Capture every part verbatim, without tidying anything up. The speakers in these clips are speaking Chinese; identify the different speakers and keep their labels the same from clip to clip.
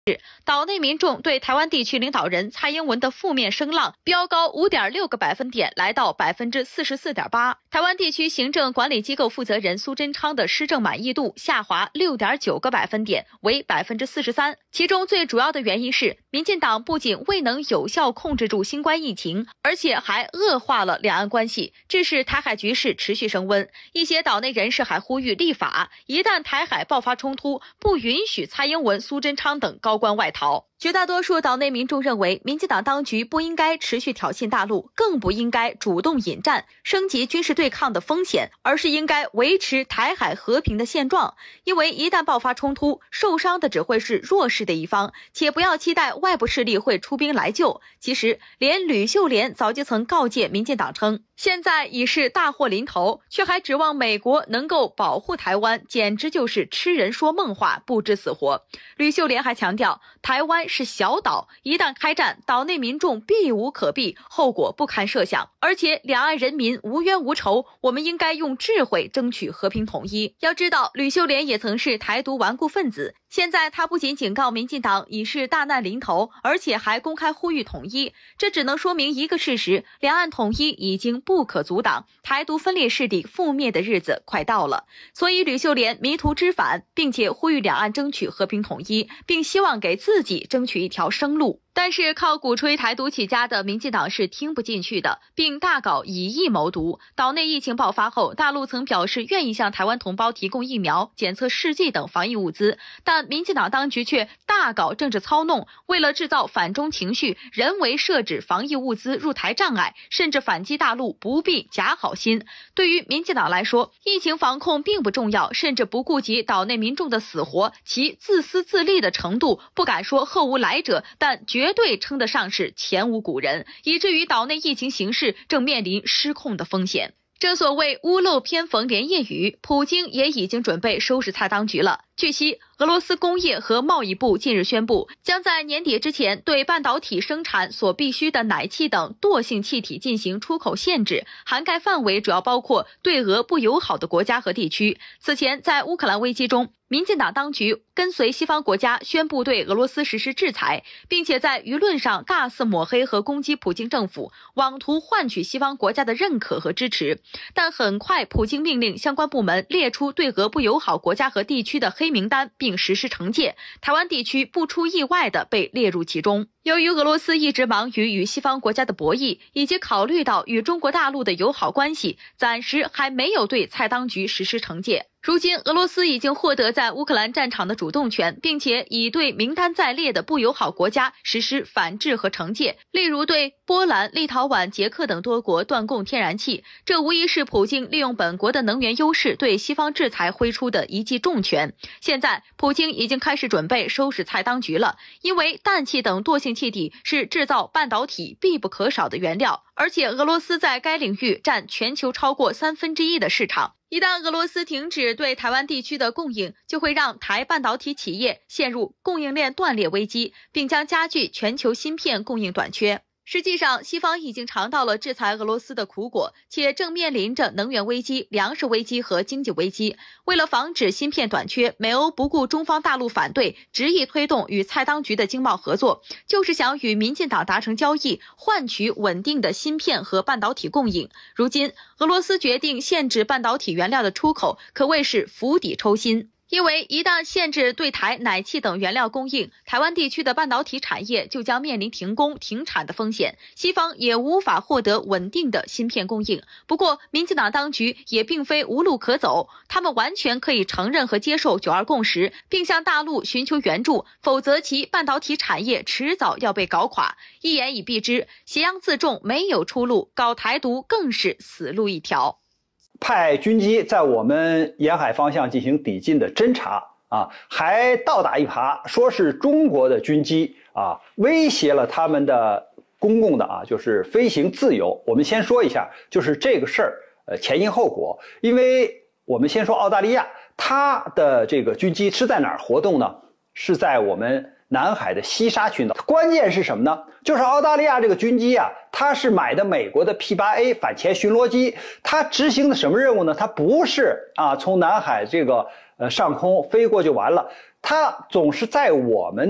Speaker 1: 岛内民众对台湾地区领导人蔡英文的负面声浪飙高 五点六个百分点，来到 百分之四十四点八。台湾地区行政管理机构负责人苏贞昌的施政满意度下滑 六点九个百分点，为 百分之四十三。其中最主要的原因是，民进党不仅未能有效控制住新冠疫情，而且还恶化了两岸关系，致使台海局势持续升温。一些岛内人士还呼吁立法，一旦台海爆发冲突，不允许蔡英文、苏贞昌等高官外逃。绝大多数岛内民众认为，民进党当局不应该持续挑衅大陆，更不应该主动引战、升级军事对抗的风险，而是应该维持台海和平的现状。因为一旦爆发冲突，受伤的只会是弱势的一方，且不要期待外部势力会出兵来救。其实，连吕秀莲早就曾告诫民进党称，现在已是大祸临头，却还指望美国能够保护台湾，简直就是痴人说梦话，不知死活。吕秀莲还强调，台湾是小岛，一旦开战，岛内民众避无可避，后果不堪设想。而且两岸人民无冤无仇，我们应该用智慧争取和平统一。要知道，吕秀莲也曾是台独顽固分子，现在他不仅警告民进党已是大难临头，而且还公开呼吁统一。这只能说明一个事实：两岸统一已经不可阻挡，台独分裂势力覆灭的日子快到了。所以吕秀莲迷途知返，并且呼吁两岸争取和平统一，并希望给自己争取一条生路。但是靠鼓吹台独起家的民进党是听不进去的，并大搞以疫谋独。岛内疫情爆发后，大陆曾表示愿意向台湾同胞提供疫苗、检测试剂等防疫物资，但民进党当局却大搞政治操弄，为了制造反中情绪，人为设置防疫物资入台障碍，甚至反击大陆不必假好心。对于民进党来说，疫情防控并不重要，甚至不顾及岛内民众的死活，其自私自利的程度不敢说后无来者，但绝绝对称得上是前无古人，以至于岛内疫情形势正面临失控的风险。正所谓屋漏偏逢连夜雨，普京也已经准备收拾蔡当局了。据悉，俄罗斯工业和贸易部近日宣布，将在年底之前对半导体生产所必需的氖气等惰性气体进行出口限制，涵盖范围主要包括对俄不友好的国家和地区。此前，在乌克兰危机中，民进党当局跟随西方国家宣布对俄罗斯实施制裁，并且在舆论上大肆抹黑和攻击普京政府，妄图换取西方国家的认可和支持。但很快，普京命令相关部门列出对俄不友好国家和地区的黑名单，并实施惩戒。台湾地区不出意外的被列入其中。由于俄罗斯一直忙于与西方国家的博弈，以及考虑到与中国大陆的友好关系，暂时还没有对蔡当局实施惩戒。如今，俄罗斯已经获得在乌克兰战场的主动权，并且已对名单在列的不友好国家实施反制和惩戒，例如对波兰、立陶宛、捷克等多国断供天然气。这无疑是普京利用本国的能源优势对西方制裁挥出的一记重拳。现在，普京已经开始准备收拾蔡当局了，因为氮气等惰性气体是制造半导体必不可少的原料，而且俄罗斯在该领域占全球超过三分之一的市场。一旦俄罗斯停止对台湾地区的供应，就会让台半导体企业陷入供应链断裂危机，并将加剧全球芯片供应短缺。实际上，西方已经尝到了制裁俄罗斯的苦果，且正面临着能源危机、粮食危机和经济危机。为了防止芯片短缺，美欧不顾中方大陆反对，执意推动与蔡当局的经贸合作，就是想与民进党达成交易，换取稳定的芯片和半导体供应。如今，俄罗斯决定限制半导体原料的出口，可谓是釜底抽薪。因为一旦限制对台氖气等原料供应，台湾地区的半导体产业就将面临停工、停产的风险，西方也无法获得稳定的芯片供应。不过，民进党当局也并非无路可走，他们完全可以承认和接受九二共识，并向大陆寻求援助，否则其半导体产业迟早要被搞垮。一言以蔽之，挟洋自重没有出路，搞台独更是死路一条。
Speaker 2: 派军机在我们沿海方向进行抵近的侦察啊，还倒打一耙，说是中国的军机啊威胁了他们的公共的啊就是飞行自由。我们先说一下，就是这个事儿呃前因后果。因为我们先说澳大利亚，它的这个军机是在哪儿活动呢？是在我们南海的西沙群岛。关键是什么呢？就是澳大利亚这个军机啊，它是买的美国的 P 八 A 反潜巡逻机，它执行的什么任务呢？它不是啊从南海这个呃上空飞过就完了，它总是在我们的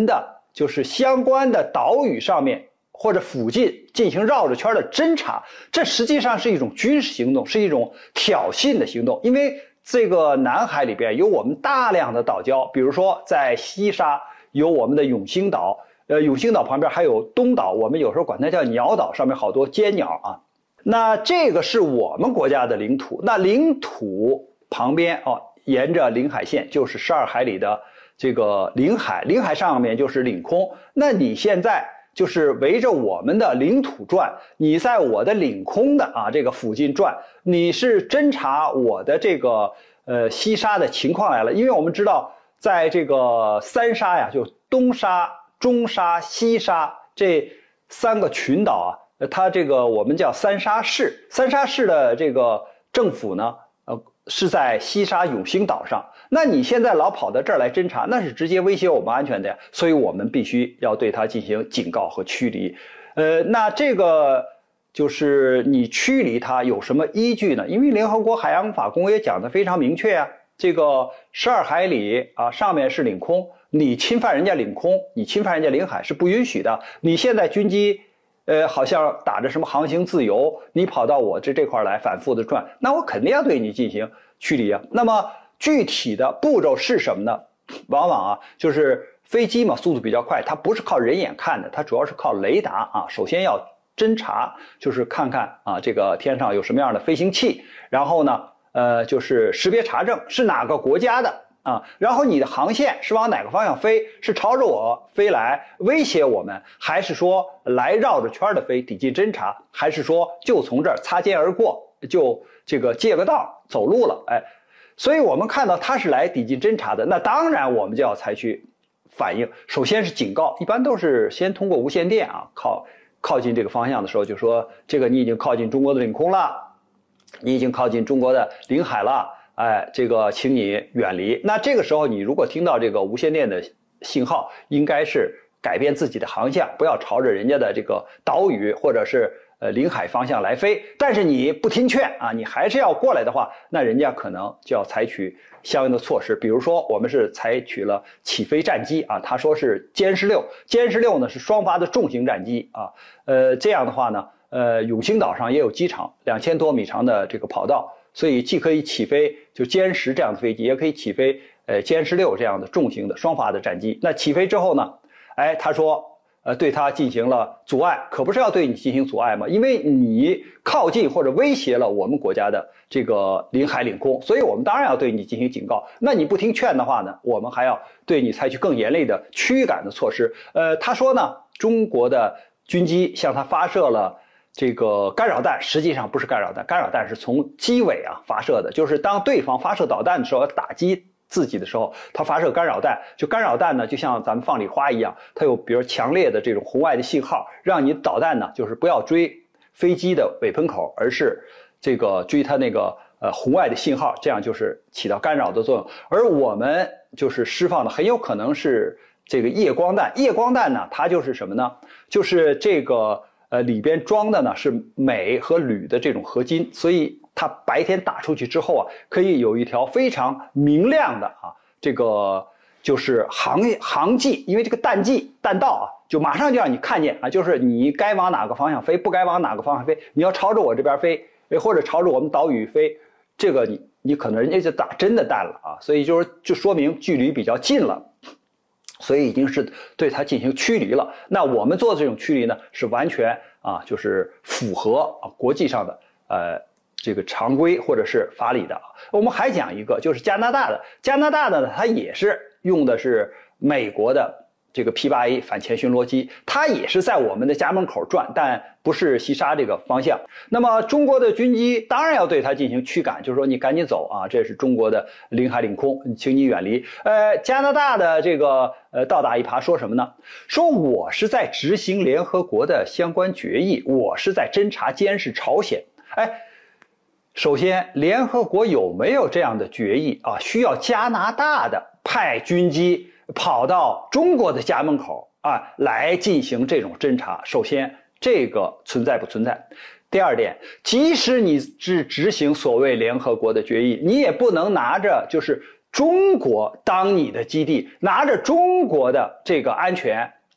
Speaker 2: 就是相关的岛屿上面或者附近进行绕着圈的侦察，这实际上是一种军事行动，是一种挑衅的行动。因为这个南海里边有我们大量的岛礁，比如说在西沙有我们的永兴岛，呃，永兴岛旁边还有东岛，我们有时候管它叫鸟岛，上面好多尖鸟啊。那这个是我们国家的领土，那领土旁边哦，沿着领海线就是十二海里的这个领海，领海上面就是领空。那你现在就是围着我们的领土转，你在我的领空的啊这个附近转，你是侦察我的这个呃西沙的情况来了。因为我们知道，在这个三沙呀，就东沙、中沙、西沙这三个群岛啊，它这个我们叫三沙市，三沙市的这个政府呢，呃是在西沙永兴岛上。那你现在老跑到这儿来侦察，那是直接威胁我们安全的呀，所以我们必须要对它进行警告和驱离。呃，那这个就是你驱离它有什么依据呢？因为联合国海洋法公约讲的非常明确啊，这个十二海里啊上面是领空，你侵犯人家领空，你侵犯人家领海是不允许的。你现在军机呃好像打着什么航行自由，你跑到我这这块来反复的转，那我肯定要对你进行驱离啊。那么具体的步骤是什么呢？往往啊，就是飞机嘛，速度比较快，它不是靠人眼看的，它主要是靠雷达啊。首先要侦察，就是看看啊这个天上有什么样的飞行器，然后呢，呃，就是识别查证是哪个国家的啊，然后你的航线是往哪个方向飞，是朝着我飞来威胁我们，还是说来绕着圈的飞抵近侦察，还是说就从这儿擦肩而过，就这个借个道走路了，哎。所以我们看到他是来抵近侦察的，那当然我们就要采取反应。首先是警告，一般都是先通过无线电啊，靠靠近这个方向的时候就说，这个你已经靠近中国的领空了，你已经靠近中国的领海了，哎，这个请你远离。那这个时候你如果听到这个无线电的信号，应该是改变自己的航向，不要朝着人家的这个岛屿或者是呃，领海方向来飞，但是你不听劝啊，你还是要过来的话，那人家可能就要采取相应的措施。比如说，我们是采取了起飞战机啊，他说是歼十六，歼十六呢是双发的重型战机啊，呃，这样的话呢，呃，永兴岛上也有机场，两千多米长的这个跑道，所以既可以起飞就歼十这样的飞机，也可以起飞呃歼十六这样的重型的双发的战机。那起飞之后呢，哎，他说。呃，对它进行了阻碍，可不是要对你进行阻碍吗？因为你靠近或者威胁了我们国家的这个领海领空，所以我们当然要对你进行警告。那你不听劝的话呢，我们还要对你采取更严厉的驱赶的措施。呃，他说呢，中国的军机向他发射了这个干扰弹，实际上不是干扰弹，干扰弹是从机尾啊发射的，就是当对方发射导弹的时候打击自己的时候，它发射干扰弹，就干扰弹呢，就像咱们放礼花一样，它有比如强烈的这种红外的信号，让你导弹呢，就是不要追飞机的尾喷口，而是这个追它那个呃红外的信号，这样就是起到干扰的作用。而我们就是释放的很有可能是这个夜光弹，夜光弹呢，它就是什么呢？就是这个呃里边装的呢是镁和铝的这种合金，所以它白天打出去之后啊，可以有一条非常明亮的啊，这个就是航航迹，因为这个弹迹弹道啊，就马上就让你看见啊，就是你该往哪个方向飞，不该往哪个方向飞，你要朝着我这边飞，或者朝着我们岛屿飞，这个你你可能人家就打真的弹了啊，所以就是就说明距离比较近了。所以已经是对它进行驱离了。那我们做的这种驱离呢，是完全啊，就是符合啊国际上的呃这个常规或者是法理的。我们还讲一个，就是加拿大的，加拿大的呢，它也是用的是美国的这个 P 八 A 反潜巡逻机，它也是在我们的家门口转，但不是西沙这个方向。那么中国的军机当然要对它进行驱赶，就是说你赶紧走啊，这是中国的领海领空，请你远离。呃，加拿大的这个呃倒打一耙说什么呢？说我是在执行联合国的相关决议，我是在侦察监视朝鲜。哎，首先联合国有没有这样的决议啊？需要加拿大的派军机跑到中国的家门口啊来进行这种侦查，首先这个存在不存在？第二点，即使你是执行所谓联合国的决议，你也不能拿着就是中国当你的基地，拿着中国的这个安全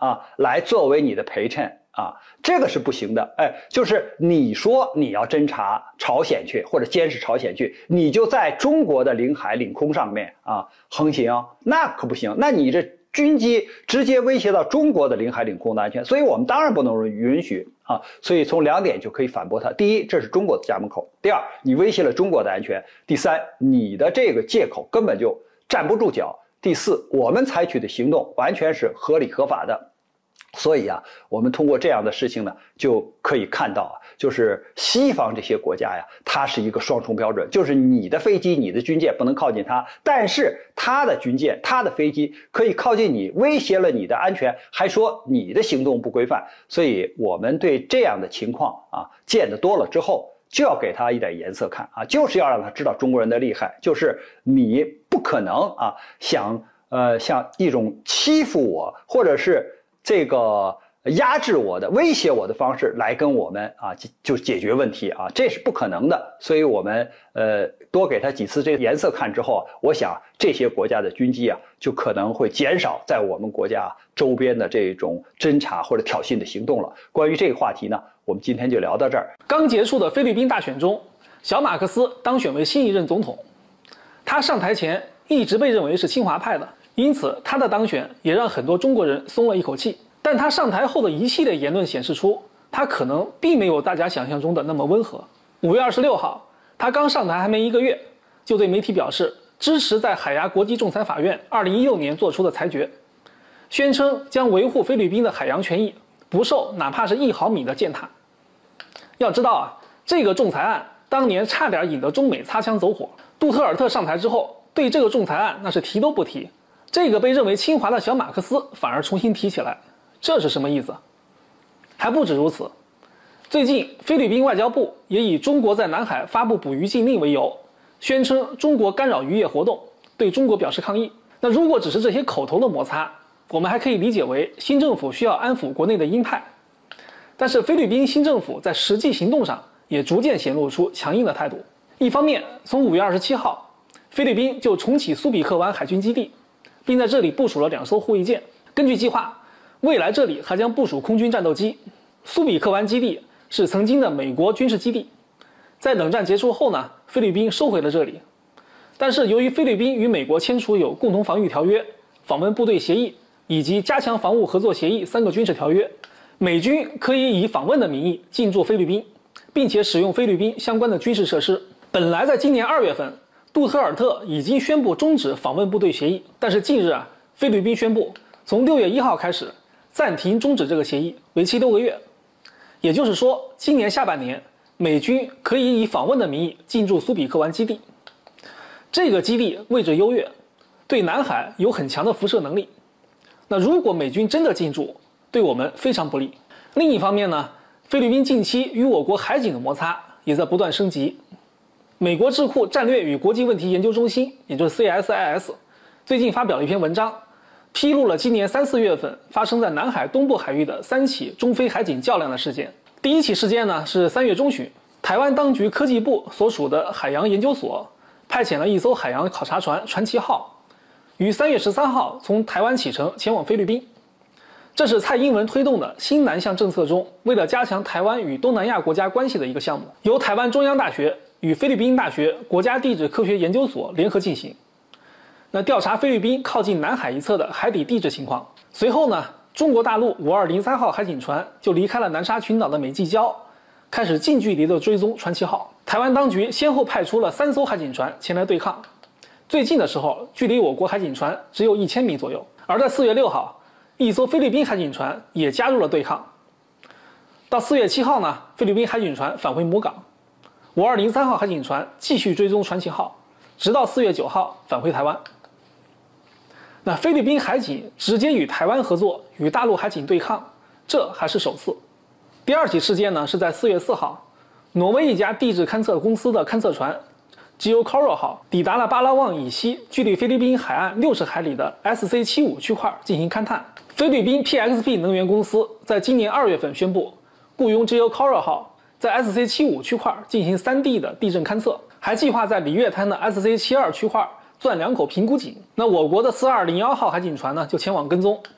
Speaker 2: 啊来作为你的陪衬啊，这个是不行的。哎，就是你说你要侦察朝鲜去或者监视朝鲜去，你就在中国的领海领空上面啊横行，那可不行。那你这军机直接威胁到中国的领海领空的安全，所以我们当然不能允许啊。所以从两点就可以反驳他：第一，这是中国的家门口；第二，你威胁了中国的安全；第三，你的这个借口根本就站不住脚；第四，我们采取的行动完全是合理合法的。所以啊，我们通过这样的事情呢，就可以看到啊，就是西方这些国家呀，它是一个双重标准，就是你的飞机、你的军舰不能靠近它，但是它的军舰、它的飞机可以靠近你，威胁了你的安全，还说你的行动不规范。所以我们对这样的情况啊，见得多了之后，就要给他一点颜色看啊，就是要让他知道中国人的厉害，就是你不可能啊，想呃像一种欺负我或者是这个压制我的、威胁我的方式来跟我们啊就解决问题啊，这是不可能的。所以我们呃多给他几次这个颜色看之后，我想这些国家的军机啊就可能会减少在我们国家周边的这种侦察或者挑衅的行动了。关于这个话题呢，我们今天就聊到这儿。
Speaker 3: 刚结束的菲律宾大选中，小马克思当选为新一任总统。他上台前一直被认为是亲华派的，因此他的当选也让很多中国人松了一口气。但他上台后的一系列言论显示出，他可能并没有大家想象中的那么温和。五月二十六号，他刚上台还没一个月，就对媒体表示支持在海牙国际仲裁法院二零一六年做出的裁决，宣称将维护菲律宾的海洋权益，不受哪怕是一毫米的践踏。要知道啊，这个仲裁案当年差点引得中美擦枪走火。杜特尔特上台之后，对这个仲裁案那是提都不提，这个被认为亲华的小马克思反而重新提起来，这是什么意思？还不止如此，最近菲律宾外交部也以中国在南海发布捕鱼禁令为由，宣称中国干扰渔业活动，对中国表示抗议。那如果只是这些口头的摩擦，我们还可以理解为新政府需要安抚国内的鹰派。但是菲律宾新政府在实际行动上也逐渐显露出强硬的态度。一方面，从五月二十七号，菲律宾就重启苏比克湾海军基地，并在这里部署了两艘护卫舰。根据计划，未来这里还将部署空军战斗机。苏比克湾基地是曾经的美国军事基地，在冷战结束后呢，菲律宾收回了这里。但是由于菲律宾与美国签署有共同防御条约、访问部队协议以及加强防务合作协议三个军事条约，美军可以以访问的名义进驻菲律宾，并且使用菲律宾相关的军事设施。本来在今年二月份，杜特尔特已经宣布终止访问部队协议，但是近日啊，菲律宾宣布从六月一号开始暂停终止这个协议，为期六个月。也就是说，今年下半年，美军可以以访问的名义进驻苏比克湾基地。这个基地位置优越，对南海有很强的辐射能力。那如果美军真的进驻，对我们非常不利。另一方面呢，菲律宾近期与我国海警的摩擦也在不断升级。美国智库战略与国际问题研究中心，也就是 C S I S， 最近发表了一篇文章，披露了今年三四月份发生在南海东部海域的三起中菲海警较量的事件。第一起事件呢是三月中旬，台湾当局科技部所属的海洋研究所派遣了一艘海洋考察船传奇号，于三月十三号从台湾启程前往菲律宾。这是蔡英文推动的新南向政策中，为了加强台湾与东南亚国家关系的一个项目，由台湾中央大学与菲律宾大学国家地质科学研究所联合进行。那调查菲律宾靠近南海一侧的海底地质情况。随后呢，中国大陆五二零三号海警船就离开了南沙群岛的美济礁，开始近距离的追踪传奇号。台湾当局先后派出了三艘海警船前来对抗，最近的时候距离我国海警船只有一千米左右。而在四月六号，一艘菲律宾海警船也加入了对抗。到四月七号呢，菲律宾海警船返回母港，五二零三号海警船继续追踪传奇号，直到四月九号返回台湾。那菲律宾海警直接与台湾合作，与大陆海警对抗，这还是首次。第二起事件呢，是在四月四号，挪威一家地质勘测公司的勘测船 GeoCoral 号抵达了巴拉望以西，距离菲律宾海岸六十海里的 S C 七五 区块进行勘探。菲律宾 P X P 能源公司在今年二月份宣布，雇佣 GeoCoral 号在 S C 七五 区块进行 三 D 的地震勘测，还计划在里约滩的 S C 七二 区块钻两口评估井。那我国的四二零一号海警船呢，就前往跟踪。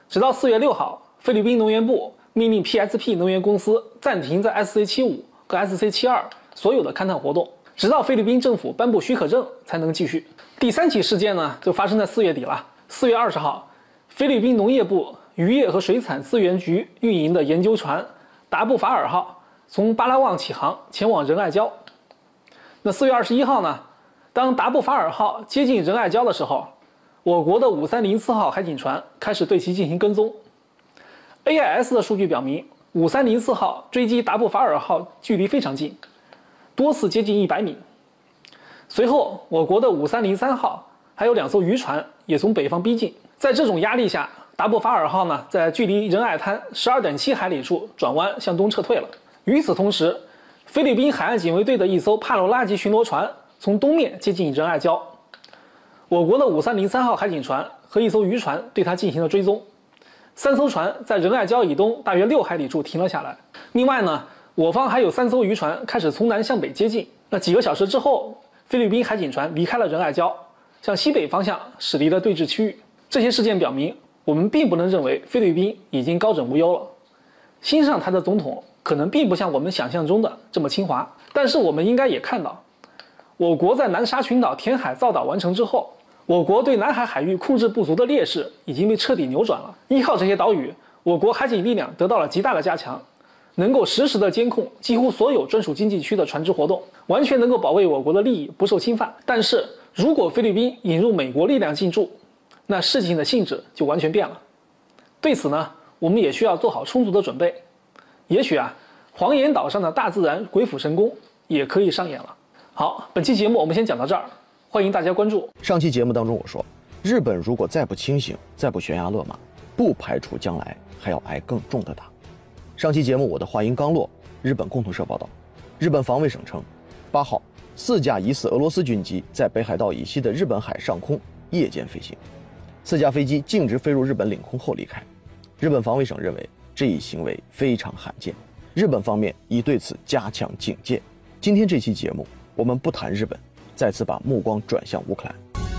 Speaker 3: 直到四月六号，菲律宾能源部命令 P S P 能源公司暂停在 S C 七十五 和 S C 七十二所有的勘探活动，直到菲律宾政府颁布许可证才能继续。第三起事件呢，就发生在四月底了。四月二十号，菲律宾农业部渔业和水产资源局运营的研究船达布法尔号从巴拉望起航，前往仁爱礁。那四月二十一号呢，当达布法尔号接近仁爱礁的时候，我国的五三零四号海警船开始对其进行跟踪。A I S 的数据表明，五三零四号追击达布法尔号距离非常近，多次接近一百米。随后，我国的五三零三号还有两艘渔船也从北方逼近。在这种压力下，达布法尔号呢，在距离仁爱滩 十二点七海里处转弯向东撤退了。与此同时，菲律宾海岸警卫队的一艘帕罗拉级巡逻船从东面接近仁爱礁，我国的五三零三号海警船和一艘渔船对它进行了追踪。三艘船在仁爱礁以东大约六海里处停了下来。另外呢，我方还有三艘渔船开始从南向北接近。那几个小时之后，菲律宾海警船离开了仁爱礁，向西北方向驶离了对峙区域。这些事件表明，我们并不能认为菲律宾已经高枕无忧了。新上台的总统可能并不像我们想象中的这么清华，但是我们应该也看到，我国在南沙群岛填海造岛完成之后，我国对南海海域控制不足的劣势已经被彻底扭转了。依靠这些岛屿，我国海警力量得到了极大的加强，能够实时的监控几乎所有专属经济区的船只活动，完全能够保卫我国的利益不受侵犯。但是如果菲律宾引入美国力量进驻，那事情的性质就完全变了。对此呢，我们也需要做好充足的准备。也许啊，黄岩岛上的大自然鬼斧神工也可以上演了。好，本期节目我们先讲到这儿，欢迎大家关注。
Speaker 4: 上期节目当中我说，日本如果再不清醒，再不悬崖勒马，不排除将来还要挨更重的打。上期节目我的话音刚落，日本共同社报道，日本防卫省称，八号四架疑似俄罗斯军机在北海道以西的日本海上空夜间飞行，四架飞机径直飞入日本领空后离开。日本防卫省认为这一行为非常罕见，日本方面已对此加强警戒。今天这期节目我们不谈日本，再次把目光转向乌克兰。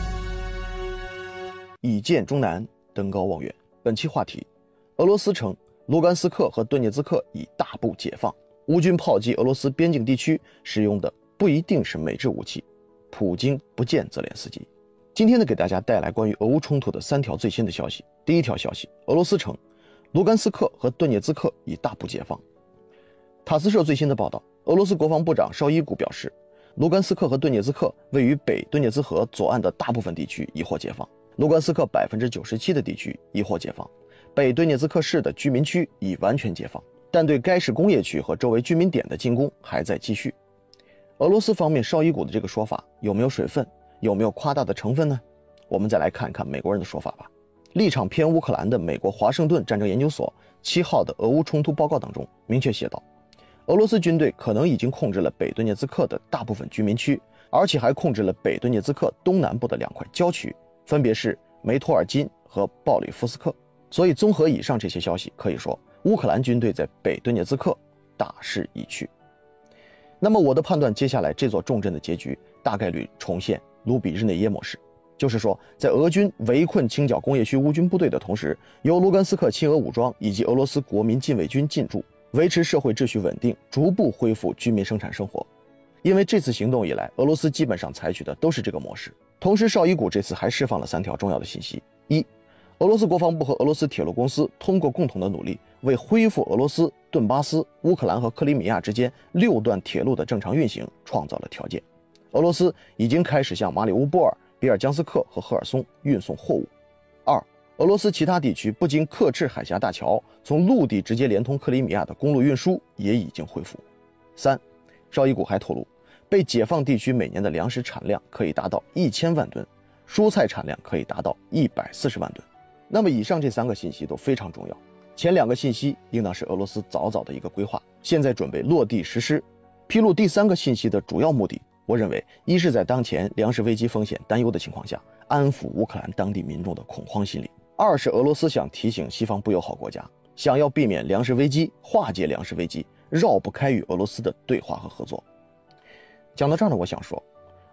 Speaker 4: 以见中南，登高望远。本期话题，俄罗斯称卢甘斯克和顿涅茨克已大部解放，乌军炮击俄罗斯边境地区使用的不一定是美制武器，普京不见泽连斯基。今天呢，给大家带来关于俄乌冲突的三条最新的消息。第一条消息，俄罗斯称卢甘斯克和顿涅茨克已大部解放。塔斯社最新的报道，俄罗斯国防部长绍伊古表示，卢甘斯克和顿涅茨克位于北顿涅茨河左岸的大部分地区已获解放，卢甘斯克 百分之九十七 的地区已获解放，北顿涅茨克市的居民区已完全解放，但对该市工业区和周围居民点的进攻还在继续。俄罗斯方面绍伊古的这个说法有没有水分，有没有夸大的成分呢？我们再来看看美国人的说法吧。立场偏乌克兰的美国华盛顿战争研究所七号的俄乌冲突报告当中明确写道，俄罗斯军队可能已经控制了北顿涅茨克的大部分居民区，而且还控制了北顿涅茨克东南部的两块郊区，分别是梅托尔金和鲍里夫斯克。所以综合以上这些消息，可以说乌克兰军队在北顿涅茨克大势已去。那么我的判断，接下来这座重镇的结局大概率重现卢比日内耶模式，就是说在俄军围困清剿工业区乌军部队的同时，由卢甘斯克亲俄武装以及俄罗斯国民禁卫军进驻，维持社会秩序稳定，逐步恢复居民生产生活。因为这次行动以来，俄罗斯基本上采取的都是这个模式。同时绍伊古这次还释放了三条重要的信息：一，俄罗斯国防部和俄罗斯铁路公司通过共同的努力，为恢复俄罗斯顿巴斯、乌克兰和克里米亚之间六段铁路的正常运行创造了条件。俄罗斯已经开始向马里乌波尔、比尔江斯克和赫尔松运送货物。二，俄罗斯其他地区不经克赤海峡大桥，从陆地直接连通克里米亚的公路运输也已经恢复。三，绍伊古还透露，被解放地区每年的粮食产量可以达到一千万吨，蔬菜产量可以达到一百四十万吨。那么以上这三个信息都非常重要，前两个信息应当是俄罗斯早早的一个规划，现在准备落地实施。披露第三个信息的主要目的，我认为一是在当前粮食危机风险担忧的情况下，安抚乌克兰当地民众的恐慌心理；二是俄罗斯想提醒西方不友好国家，想要避免粮食危机，化解粮食危机，绕不开与俄罗斯的对话和合作。讲到这儿呢，我想说，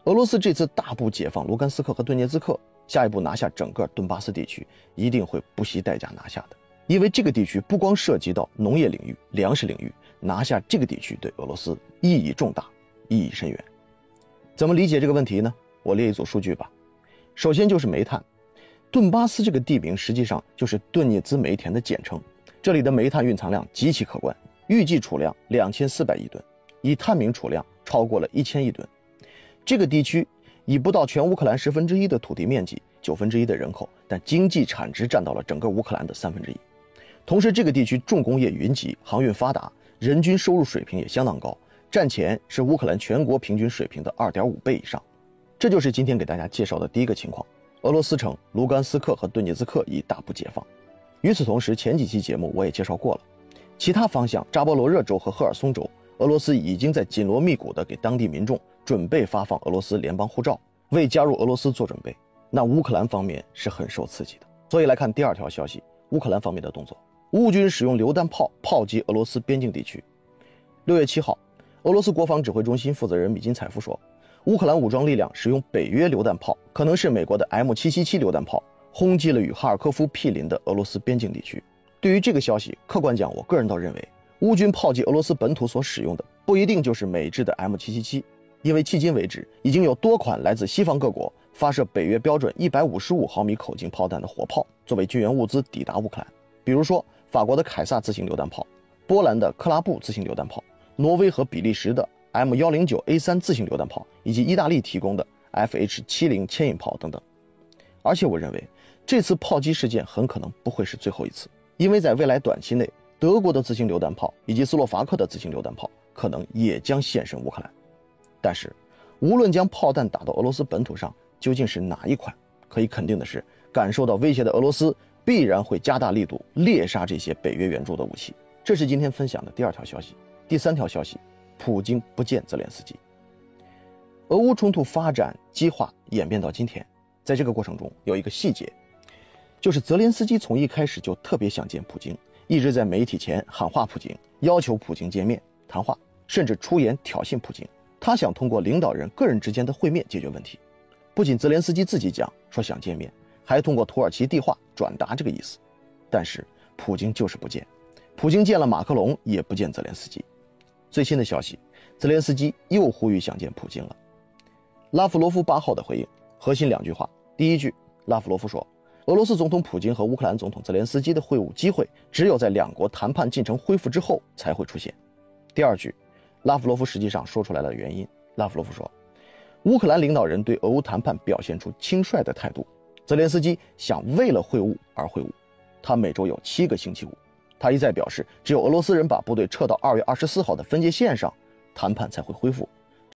Speaker 4: 俄罗斯这次大步解放卢甘斯克和顿涅茨克，下一步拿下整个顿巴斯地区，一定会不惜代价拿下的。因为这个地区不光涉及到农业领域、粮食领域，拿下这个地区对俄罗斯意义重大，意义深远。怎么理解这个问题呢？我列一组数据吧。首先就是煤炭，顿巴斯这个地名实际上就是顿涅兹煤田的简称，这里的煤炭蕴藏量极其可观，预计储量两千四百亿吨，以探明储量超过了一千亿吨。这个地区以不到全乌克兰十分之一的土地面积、九分之一的人口，但经济产值占到了整个乌克兰的三分之一。同时，这个地区重工业云集，航运发达，人均收入水平也相当高，战前是乌克兰全国平均水平的 二点五倍以上。这就是今天给大家介绍的第一个情况：俄罗斯城卢甘斯克和顿涅茨克已大步解放。与此同时，前几期节目我也介绍过了，其他方向扎波罗热州和赫尔松州，俄罗斯已经在紧锣密鼓地给当地民众准备发放俄罗斯联邦护照，为加入俄罗斯做准备。那乌克兰方面是很受刺激的。所以来看第二条消息，乌克兰方面的动作。乌军使用榴弹炮炮击俄罗斯边境地区。六月七号，俄罗斯国防指挥中心负责人米金采夫说，乌克兰武装力量使用北约榴弹炮，可能是美国的 M 七七七 榴弹炮，轰击了与哈尔科夫毗邻的俄罗斯边境地区。对于这个消息，客观讲，我个人倒认为，乌军炮击俄罗斯本土所使用的不一定就是美制的 M 七七七，因为迄今为止，已经有多款来自西方各国发射北约标准一百五十五毫米口径炮弹的火炮作为军援物资抵达乌克兰，比如说法国的凯撒自行榴弹炮、波兰的克拉布自行榴弹炮、挪威和比利时的 M 一零九 A 三 自行榴弹炮，以及意大利提供的 F H 七十 牵引炮等等。而且我认为，这次炮击事件很可能不会是最后一次，因为在未来短期内，德国的自行榴弹炮以及斯洛伐克的自行榴弹炮可能也将现身乌克兰。但是，无论将炮弹打到俄罗斯本土上，究竟是哪一款，可以肯定的是，感受到威胁的俄罗斯必然会加大力度猎杀这些北约援助的武器。这是今天分享的第二条消息。第三条消息，普京不见泽连斯基。俄乌冲突发展激化演变到今天，在这个过程中有一个细节，就是泽连斯基从一开始就特别想见普京，一直在媒体前喊话普京，要求普京见面谈话，甚至出言挑衅普京。他想通过领导人个人之间的会面解决问题。不仅泽连斯基自己讲说想见面，还通过土耳其地话转达这个意思。但是普京就是不见，普京见了马克龙也不见泽连斯基。最新的消息，泽连斯基又呼吁想见普京了。拉夫罗夫八号的回应核心两句话。第一句，拉夫罗夫说，俄罗斯总统普京和乌克兰总统泽连斯基的会晤机会只有在两国谈判进程恢复之后才会出现。第二句，拉夫罗夫实际上说出来了原因。拉夫罗夫说，乌克兰领导人对俄乌谈判表现出轻率的态度，泽连斯基想为了会晤而会晤。他每周有七个星期五，他一再表示，只有俄罗斯人把部队撤到二月二十四号的分界线上，谈判才会恢复。